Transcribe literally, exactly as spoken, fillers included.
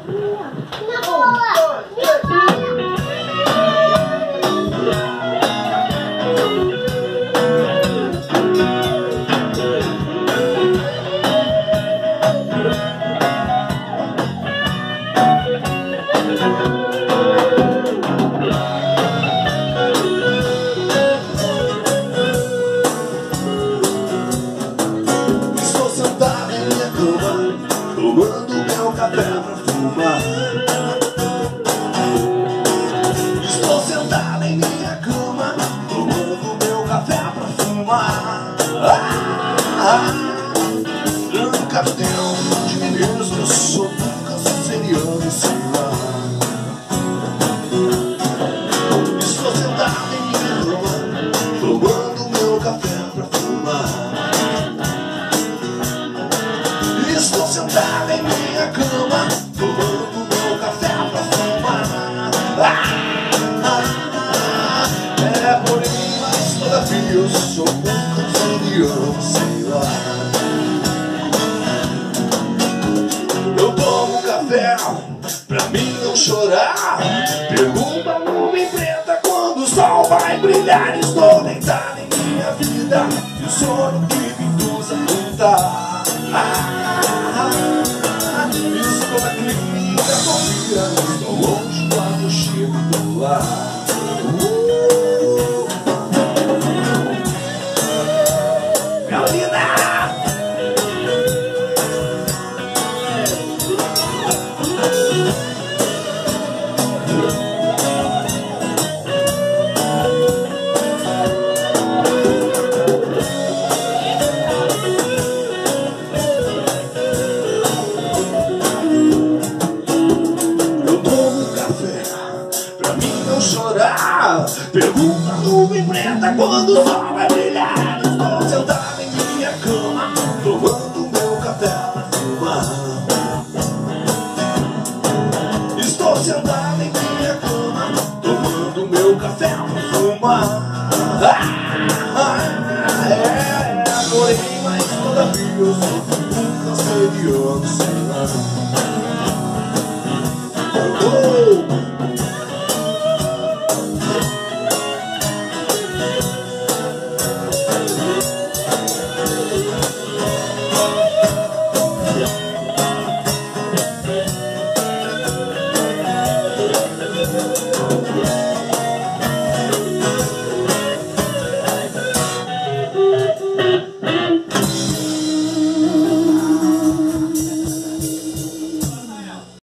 Na boa! Minha bola! Estou sentado em minha cama, tomando meu café pra fumar. Estou sentado em minha cama, tomando meu café pra fumar. Ah, ah, nunca tenho de mim mesmo, eu sou nunca seriano, sei lá. Estou sentado em minha cama, tomando meu café pra fumar. Estou sentado em minha cama, tomando meu café pra fumar. Ah, ah, ah, é porém, mas todavia eu sou um canceriano, sei lá. Eu tomo café pra mim não chorar. Pergunta a nuvem preta quando o sol vai brilhar. Estou deitado em minha vida e o sono que me induz a cantar. Ah, estou na clínica confiando, estou longe quando chego do lar. Uh, Minha linda! Chorar. Pergunta a nuvem preta quando o sol vai brilhar. Estou sentado em minha cama, tomando meu café pra fumar. Estou sentado em minha cama, tomando meu café pra fumar. Ah, ah, é, é, porém, mas todavia eu sou um canceriano, sei lá. Oh,